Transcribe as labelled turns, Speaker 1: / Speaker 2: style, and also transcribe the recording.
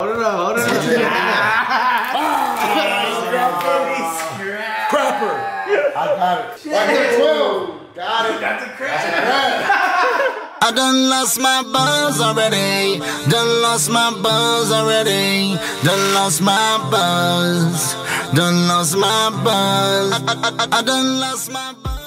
Speaker 1: Hold it up.
Speaker 2: Crapper. I got it. Right here, 12. Got it.
Speaker 3: That's a crap.
Speaker 4: I done lost my buzz already. Done lost my buzz already. Done lost my buzz. Done lost my buzz. I done lost my buzz.